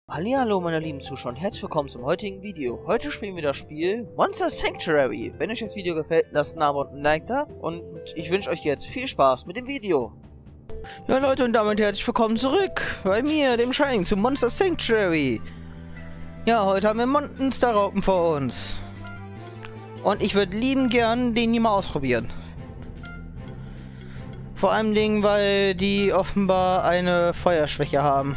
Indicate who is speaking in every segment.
Speaker 1: Hallihallo meine lieben Zuschauer und herzlich willkommen zum heutigen Video. Heute spielen wir das Spiel Monster Sanctuary. Wenn euch das Video gefällt, lasst ein Abo und ein Like da und ich wünsche euch jetzt viel Spaß mit dem Video. Ja Leute und damit herzlich willkommen zurück bei mir, dem Shining, zu Monster Sanctuary. Ja, heute haben wir Monsterraupen vor uns. Und ich würde lieben gern den hier mal ausprobieren. Vor allem Dingen, weil die offenbar eine Feuerschwäche haben.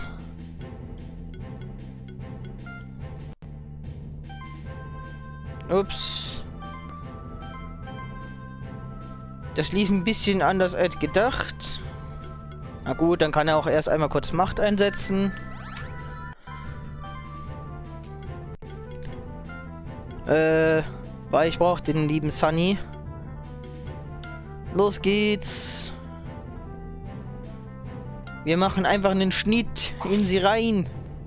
Speaker 1: Ups. Das lief ein bisschen anders als gedacht. Na gut, dann kann er auch erst einmal kurz Macht einsetzen. Weil ich brauche den lieben Sunny. Los geht's. Wir machen einfach einen Schnitt in sie rein.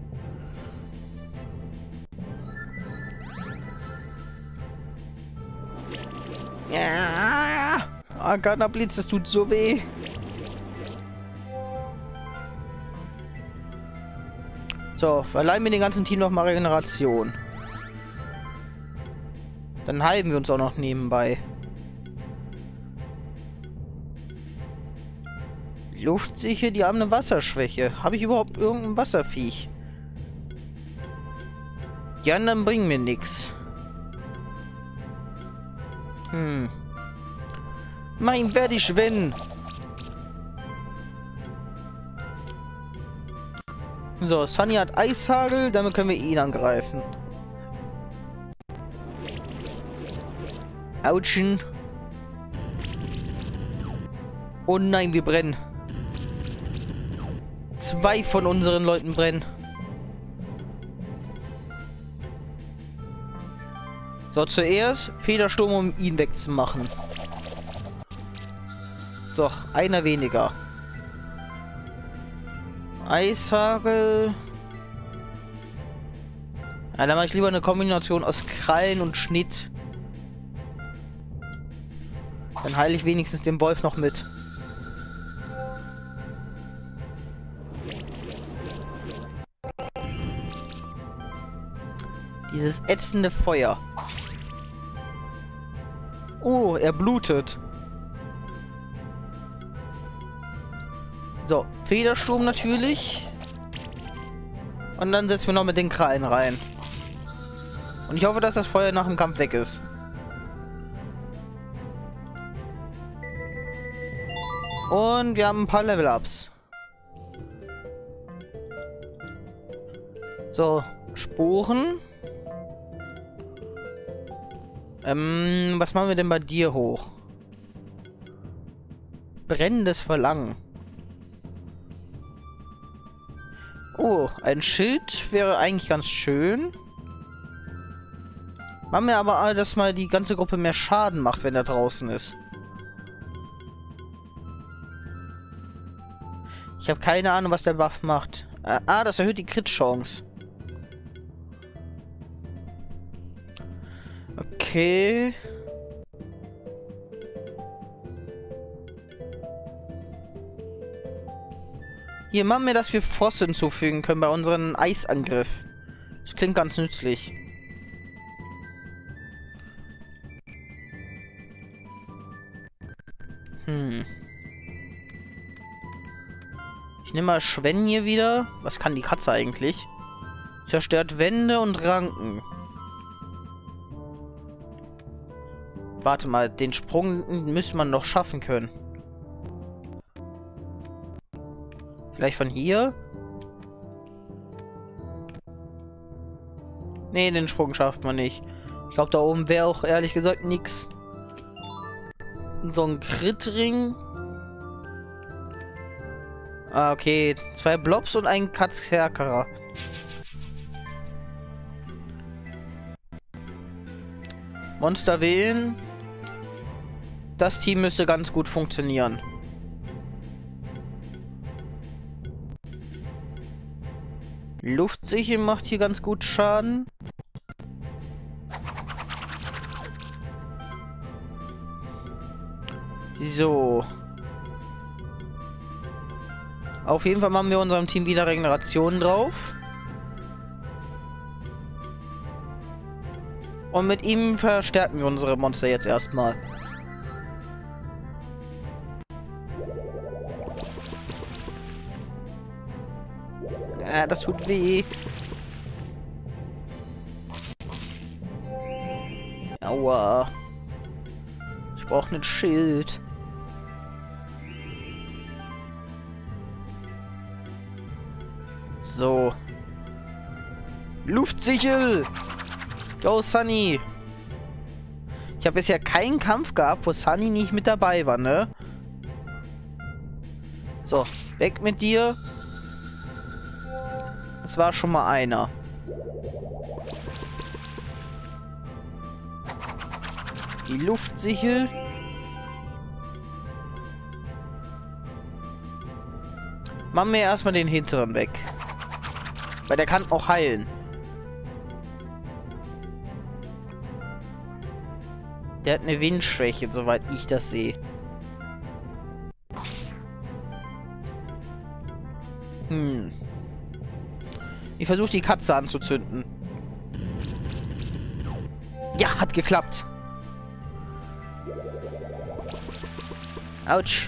Speaker 1: Ja! Arcana Blitz, das tut so weh. So, verleihen wir dem ganzen Team noch mal Regeneration. Dann heilen wir uns auch noch nebenbei. Luftsicher, die haben eine Wasserschwäche. Habe ich überhaupt irgendein Wasserviech? Die anderen bringen mir nichts. Mein werde ich wenn. So, Sunny hat Eishagel, damit können wir ihn angreifen. Autschen. Oh nein, wir brennen. 2 von unseren Leuten brennen. So, zuerst Federsturm, um ihn wegzumachen. So, einer weniger. Eishagel. Ja, dann mache ich lieber eine Kombination aus Krallen und Schnitt. Dann heile ich wenigstens den Wolf noch mit. Dieses ätzende Feuer. Oh, er blutet. So, Federsturm natürlich. Und dann setzen wir noch mit den Krallen rein. Und ich hoffe, dass das Feuer nach dem Kampf weg ist. Und wir haben ein paar Level-Ups. So, Sporen. Was machen wir denn bei dir hoch? Brennendes Verlangen. Oh, ein Schild wäre eigentlich ganz schön. Machen wir aber, dass mal die ganze Gruppe mehr Schaden macht, wenn er draußen ist. Ich habe keine Ahnung, was der Buff macht. Das erhöht die Crit-Chance. Okay. Hier, machen wir, dass wir Frost hinzufügen können bei unserem Eisangriff. Das klingt ganz nützlich. Ich nehme mal Schwen hier wieder. Was kann die Katze eigentlich? Zerstört Wände und Ranken. Warte mal, den Sprung müsste man noch schaffen können. Vielleicht von hier? Nee, den Sprung schafft man nicht. Ich glaube, da oben wäre auch ehrlich gesagt nichts. So ein Crit-Ring. Ah, okay. 2 Blobs und ein Katzkerkerer. Monster wählen. Das Team müsste ganz gut funktionieren. Luftsicher macht hier ganz gut Schaden. So. Auf jeden Fall machen wir unserem Team wieder Regeneration drauf. Und mit ihm verstärken wir unsere Monster jetzt erstmal. Ja, das tut weh. Aua. Ich brauche ein Schild. So. Luftsichel! Go, Sunny! Ich habe bisher keinen Kampf gehabt, wo Sunny nicht mit dabei war, ne? So, weg mit dir. Das war schon mal einer. Die Luftsichel. Machen wir erstmal den hinteren weg. Weil der kann auch heilen. Der hat eine Windschwäche, soweit ich das sehe. Ich versuche die Katze anzuzünden. Ja, hat geklappt. Autsch.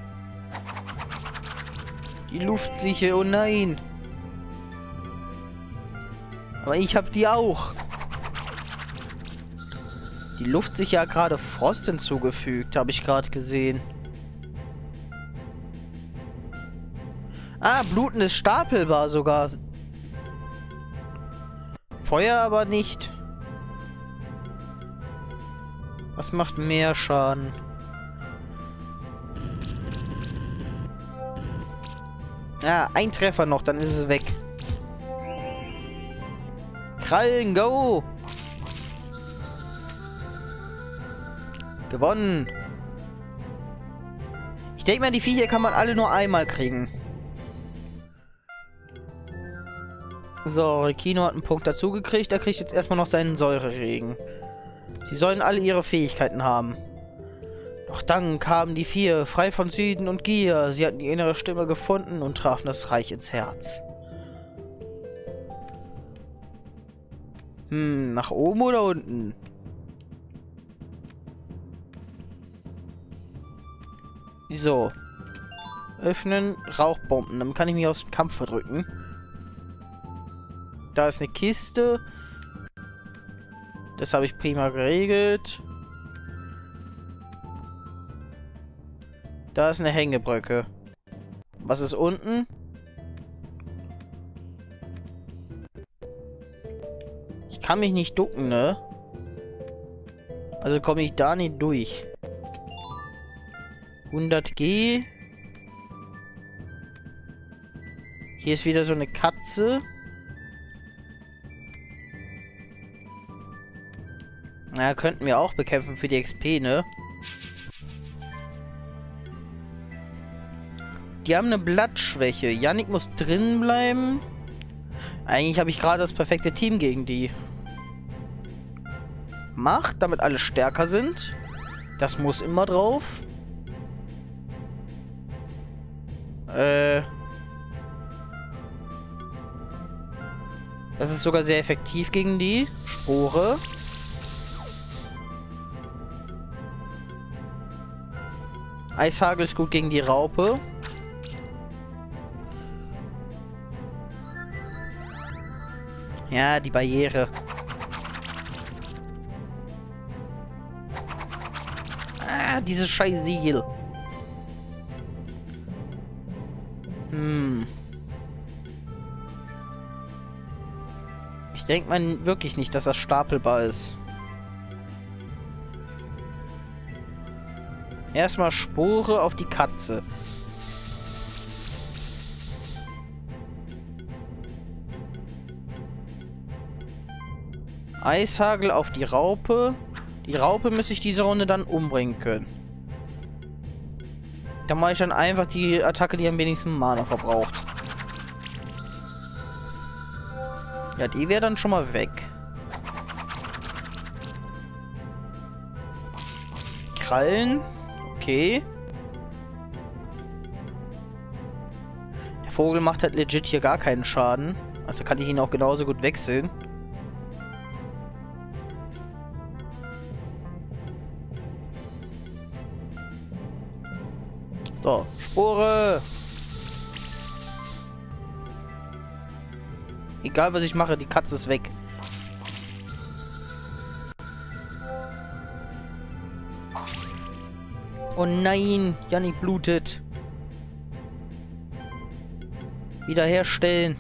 Speaker 1: Die Luftsichel, oh nein. Aber ich habe die auch. Die Luftsichel hat gerade Frost hinzugefügt, habe ich gerade gesehen. Ah, Bluten ist stapelbar sogar. Feuer aber nicht. Was macht mehr Schaden? Ja, ein Treffer noch, dann ist es weg. Krallen, go! Gewonnen! Ich denke mal, die Viecher kann man alle nur einmal kriegen. So, Rekino hat einen Punkt dazu gekriegt. Er kriegt jetzt erstmal noch seinen Säureregen. Sie sollen alle ihre Fähigkeiten haben. Doch dann kamen die vier, frei von Süden und Gier. Sie hatten die innere Stimme gefunden und trafen das Reich ins Herz. Nach oben oder unten? So. Öffnen, Rauchbomben. Dann kann ich mich aus dem Kampf verdrücken. Da ist eine Kiste. Das habe ich prima geregelt. Da ist eine Hängebrücke. Was ist unten? Ich kann mich nicht ducken, ne? Also komme ich da nicht durch. 100G. Hier ist wieder so eine Katze. Na, könnten wir auch bekämpfen für die XP, ne? Die haben eine Blattschwäche. Yannick muss drin bleiben. Eigentlich habe ich gerade das perfekte Team gegen die. Macht, damit alle stärker sind. Das muss immer drauf. Das ist sogar sehr effektiv gegen die. Spore. Eishagel ist gut gegen die Raupe. Ja, die Barriere. Ah, diese scheiß Siegel. Ich denke mal wirklich nicht, dass das stapelbar ist. Erstmal Spore auf die Katze. Eishagel auf die Raupe. Die Raupe müsste ich diese Runde dann umbringen können. Da mache ich dann einfach die Attacke, die am wenigsten Mana verbraucht. Ja, die wäre dann schon mal weg. Krallen. Okay. Der Vogel macht halt legit hier gar keinen Schaden. Also kann ich ihn auch genauso gut wechseln. So, Spore. Egal, was ich mache, die Katze ist weg. Oh nein, Jannik blutet. Wiederherstellen.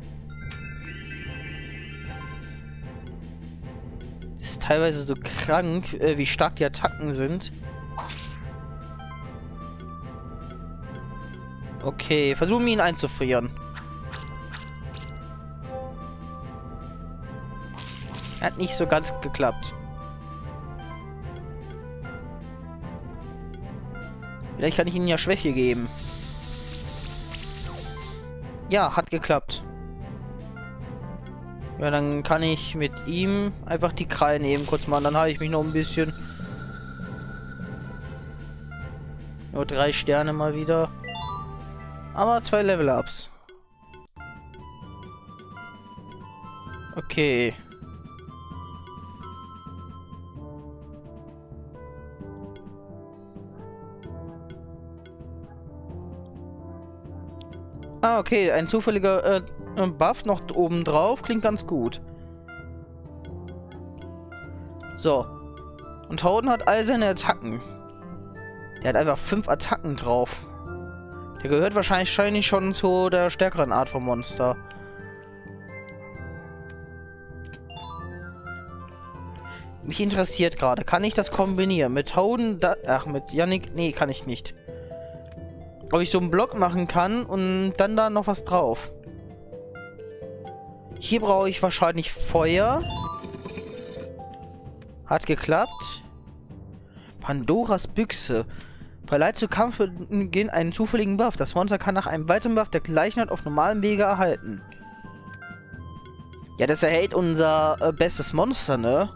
Speaker 1: Das ist teilweise so krank, wie stark die Attacken sind. Okay, versuchen wir ihn einzufrieren. Hat nicht so ganz geklappt. Vielleicht kann ich ihnen ja Schwäche geben. Ja, hat geklappt. Ja, dann kann ich mit ihm einfach die Krallen eben kurz machen. Dann habe ich mich noch ein bisschen. Nur 3 Sterne mal wieder. Aber 2 Level-Ups. Okay. Ah, okay. Ein zufälliger Buff noch oben drauf. Klingt ganz gut. So. Und Howden hat all seine Attacken. Der hat einfach 5 Attacken drauf. Der gehört wahrscheinlich schon zu der stärkeren Art von Monster. Mich interessiert gerade. Kann ich das kombinieren? Mit Howden... mit Jannik... Nee, kann ich nicht. Ob ich so einen Block machen kann und dann da noch was drauf. Hier brauche ich wahrscheinlich Feuer. Hat geklappt. Pandoras Büchse. Verleiht zu Kampfbeginn einen zufälligen Buff. Das Monster kann nach einem weiteren Buff der Gleichheit auf normalem Wege erhalten. Ja, das erhält unser bestes Monster, ne?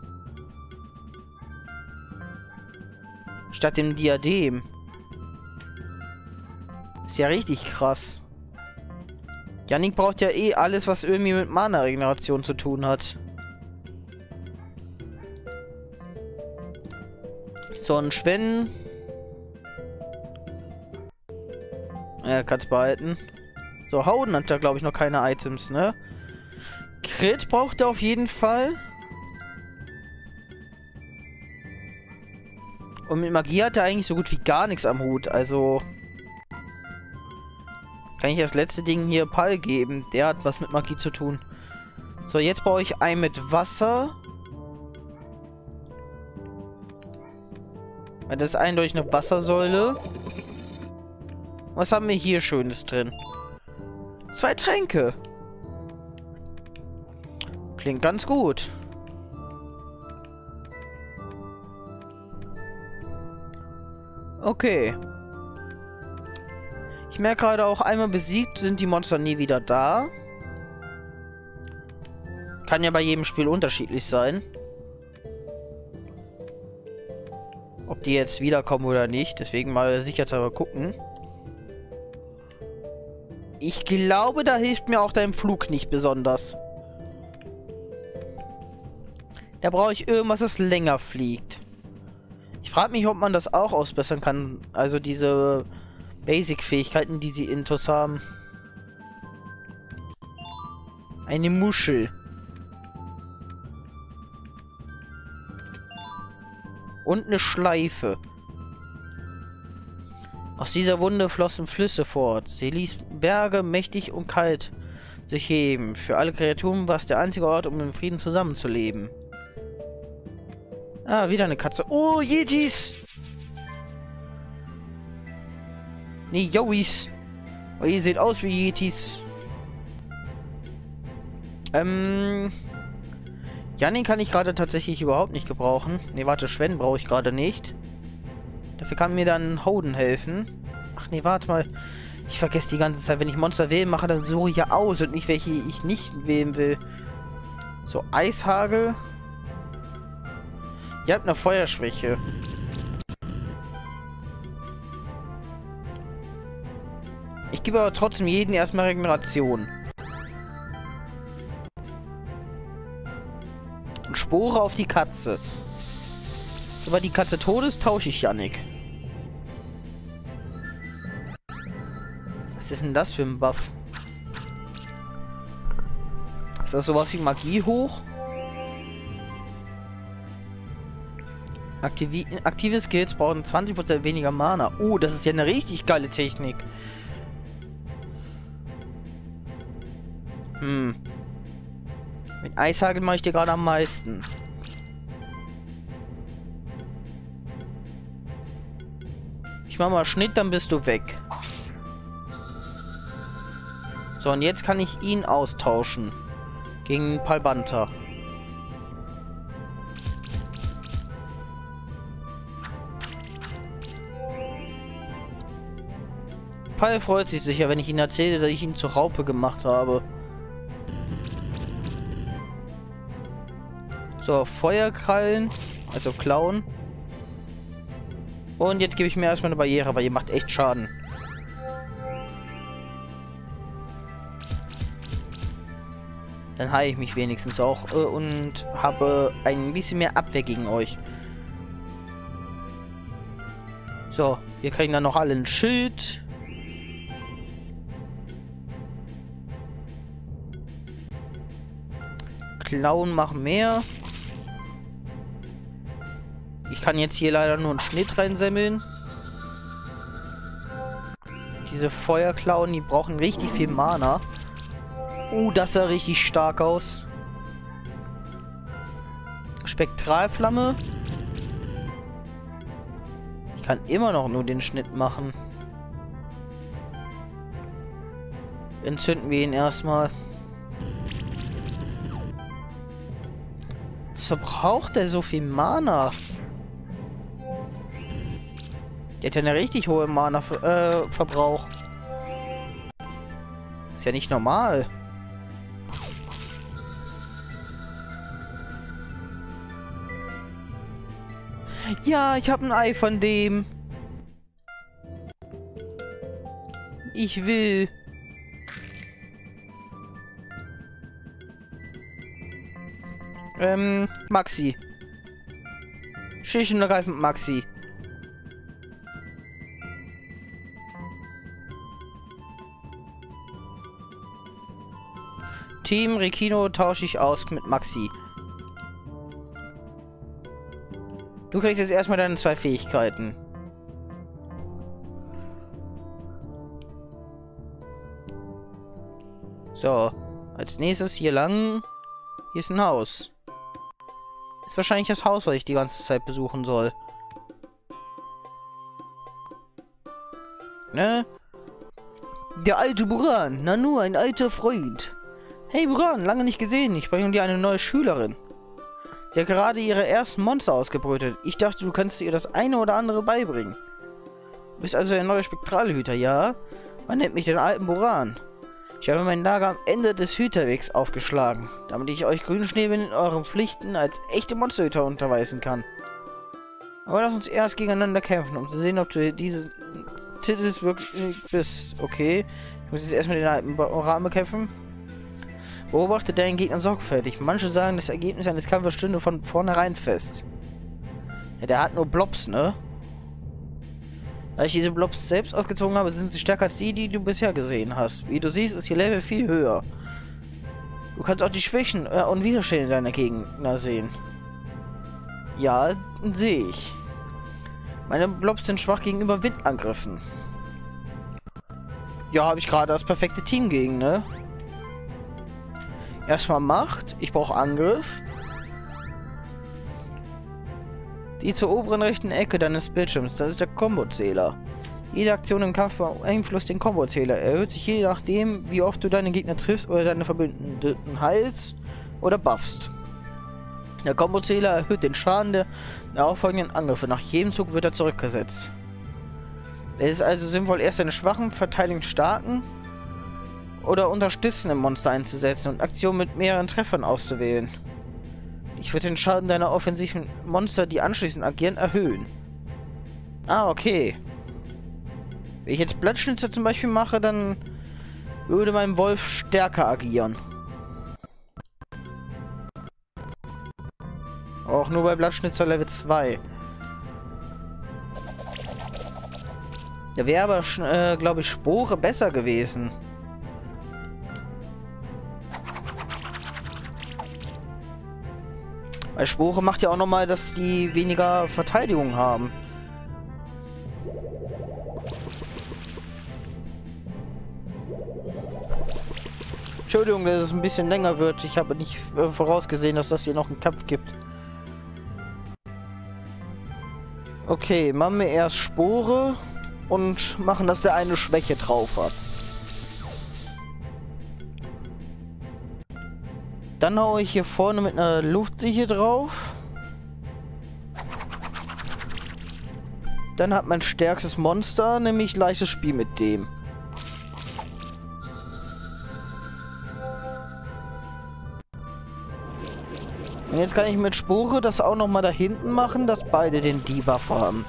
Speaker 1: Statt dem Diadem. Ist ja richtig krass. Jannik braucht ja eh alles, was irgendwie mit Mana-Regeneration zu tun hat. So, ein Schwen. Ja, kann's behalten. So, Howden hat da, glaube ich, noch keine Items, ne? Crit braucht er auf jeden Fall. Und mit Magie hat er eigentlich so gut wie gar nichts am Hut, also... Kann ich das letzte Ding hier Pal geben. Der hat was mit Magie zu tun. So, jetzt brauche ich einen mit Wasser. Weil das ist eindeutig eine Wassersäule. Was haben wir hier Schönes drin? 2 Tränke. Klingt ganz gut. Okay. Ich merke gerade auch, einmal besiegt sind die Monster nie wieder da. Kann ja bei jedem Spiel unterschiedlich sein. Ob die jetzt wiederkommen oder nicht. Deswegen mal sicherheitshalber gucken. Ich glaube, da hilft mir auch dein Flug nicht besonders. Da brauche ich irgendwas, das länger fliegt. Ich frage mich, ob man das auch ausbessern kann. Also diese Basic-Fähigkeiten, die sie intus haben. Eine Muschel. Und eine Schleife. Aus dieser Wunde flossen Flüsse fort. Sie ließ Berge mächtig und kalt sich heben. Für alle Kreaturen war es der einzige Ort, um im Frieden zusammenzuleben. Ah, wieder eine Katze. Oh, Yetis! Nee, Yois. Oh, ihr seht aus wie Yetis. Jannik kann ich gerade tatsächlich überhaupt nicht gebrauchen. Nee, warte, Schwen brauche ich gerade nicht. Dafür kann mir dann Howden helfen. Ach nee, warte mal. Ich vergesse die ganze Zeit, wenn ich Monster wählen mache, dann suche ich ja aus und nicht, welche ich nicht wählen will. So, Eishagel. Ihr habt eine Feuerschwäche. Ich gebe aber trotzdem jeden erstmal Regeneration. Und Spore auf die Katze. Sobald die Katze tot ist, tausche ich Jannik. Was ist denn das für ein Buff? Ist das sowas wie Magie hoch? Aktive Skills brauchen 20% weniger Mana. Oh, das ist ja eine richtig geile Technik. Mit Eishagel mache ich dir gerade am meisten. Ich mache mal Schnitt, dann bist du weg. So, und jetzt kann ich ihn austauschen. Gegen Palbanta. Pal freut sich sicher, wenn ich ihm erzähle, dass ich ihn zur Raupe gemacht habe. So, Feuerkrallen. Also Klauen. Und jetzt gebe ich mir erstmal eine Barriere, weil ihr macht echt Schaden. Dann heile ich mich wenigstens auch und habe ein bisschen mehr Abwehr gegen euch. So, wir kriegen dann noch alle ein Schild. Klauen machen mehr. Ich kann jetzt hier leider nur einen Schnitt reinsemmeln. Diese Feuerklauen, die brauchen richtig viel Mana. Das sah richtig stark aus. Spektralflamme. Ich kann immer noch nur den Schnitt machen. Entzünden wir ihn erstmal. Was verbraucht der so viel Mana? Der hat ja eine richtig hohe Mana-Verbrauch. Ist ja nicht normal. Ja, ich habe ein Ei von dem. Ich will. Maxi. Schlicht und ergreifend Maxi. Team Rekino tausche ich aus mit Maxi. Du kriegst jetzt erstmal deine 2 Fähigkeiten. So. Als nächstes hier lang. Hier ist ein Haus. Ist wahrscheinlich das Haus, was ich die ganze Zeit besuchen soll. Ne? Der alte Buran. Nanu, ein alter Freund. Hey Buran, lange nicht gesehen. Ich bringe dir eine neue Schülerin. Sie hat gerade ihre ersten Monster ausgebrütet. Ich dachte, du kannst ihr das eine oder andere beibringen. Du bist also der neue Spektralhüter, ja? Man nennt mich den alten Buran. Ich habe mein Lager am Ende des Hüterwegs aufgeschlagen, damit ich euch Grünschnäbeln in euren Pflichten als echte Monsterhüter unterweisen kann. Aber lass uns erst gegeneinander kämpfen, um zu sehen, ob du diese Titel wirklich bist. Okay, ich muss jetzt erstmal den alten Buran bekämpfen. Beobachte deinen Gegner sorgfältig. Manche sagen, das Ergebnis eines Kampfes stünde von vornherein fest. Ja, der hat nur Blobs, ne? Da ich diese Blobs selbst ausgezogen habe, sind sie stärker als die, die du bisher gesehen hast. Wie du siehst, ist ihr Level viel höher. Du kannst auch die Schwächen und Widerstände deiner Gegner sehen. Ja, sehe ich. Meine Blobs sind schwach gegenüber Windangriffen. Ja, habe ich gerade das perfekte Team gegen, ne? Erstmal Macht. Ich brauche Angriff. Die zur oberen rechten Ecke deines Bildschirms. Das ist der Kombozähler. Jede Aktion im Kampf beeinflusst den Kombozähler. Er erhöht sich je nachdem, wie oft du deine Gegner triffst oder deine Verbündeten heilst oder buffst. Der Kombozähler erhöht den Schaden der auffolgenden Angriffe. Nach jedem Zug wird er zurückgesetzt. Es ist also sinnvoll, erst seine schwachen, verteidigen starken oder unterstützende Monster einzusetzen und Aktionen mit mehreren Treffern auszuwählen. Ich würde den Schaden deiner offensiven Monster, die anschließend agieren, erhöhen. Ah, okay. Wenn ich jetzt Blattschnitzer zum Beispiel mache, dann würde mein Wolf stärker agieren. Auch nur bei Blattschnitzer Level 2. Da wäre aber, glaube ich, Spore besser gewesen. Weil Spore macht ja auch nochmal, dass die weniger Verteidigung haben. Entschuldigung, dass es ein bisschen länger wird. Ich habe nicht vorausgesehen, dass das hier noch einen Kampf gibt. Okay, machen wir erst Spore und machen, dass der eine Schwäche drauf hat. Dann haue ich hier vorne mit einer Luftsiche drauf. Dann hat mein stärkstes Monster, nämlich leichtes Spiel mit dem. Und jetzt kann ich mit Spore das auch nochmal da hinten machen, dass beide den Debuff haben.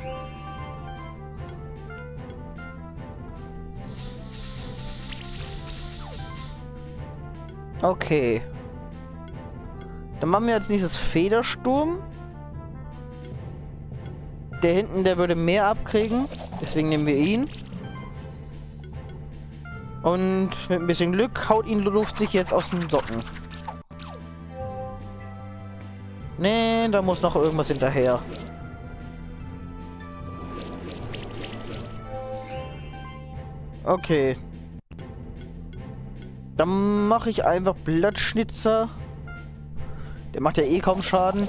Speaker 1: Okay. Dann machen wir als nächstes Federsturm. Der hinten, der würde mehr abkriegen. Deswegen nehmen wir ihn. Und mit ein bisschen Glück haut ihn Luft sich jetzt aus den Socken. Nee, da muss noch irgendwas hinterher. Okay. Dann mache ich einfach Blattschnitzer. Der macht ja eh kaum Schaden.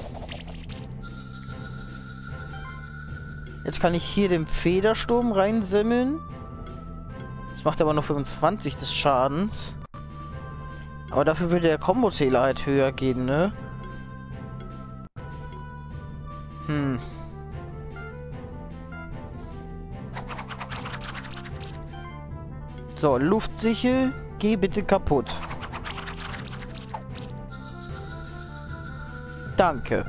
Speaker 1: Jetzt kann ich hier den Federsturm reinsemmeln. Das macht aber nur 25 des Schadens. Aber dafür würde der Kombo-Zähler halt höher gehen, ne? So, Luftsichel, geh bitte kaputt. Danke.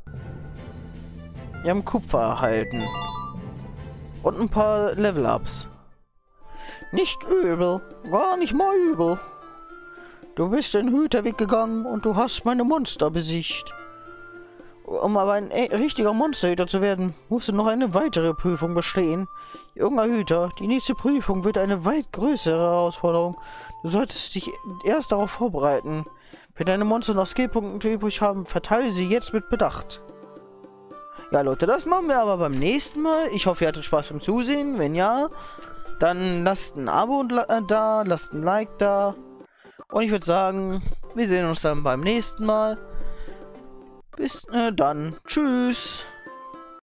Speaker 1: Wir haben Kupfer erhalten. Und ein paar Level-Ups. Nicht übel. Gar nicht mal übel. Du bist den Hüterweg gegangen und du hast meine Monster besiegt. Um aber ein richtiger Monsterhüter zu werden, musst du noch eine weitere Prüfung bestehen. Junger Hüter, die nächste Prüfung wird eine weit größere Herausforderung. Du solltest dich erst darauf vorbereiten. Wenn deine Monster noch Skillpunkte übrig haben, verteile sie jetzt mit Bedacht. Ja, Leute, das machen wir aber beim nächsten Mal. Ich hoffe, ihr hattet Spaß beim Zusehen. Wenn ja, dann lasst ein Abo da, lasst ein Like da. Und ich würde sagen, wir sehen uns dann beim nächsten Mal. Bis dann. Tschüss.